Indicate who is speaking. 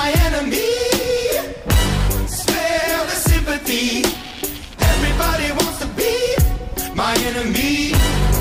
Speaker 1: my enemy. Spare the sympathy. Everybody wants to be my enemy.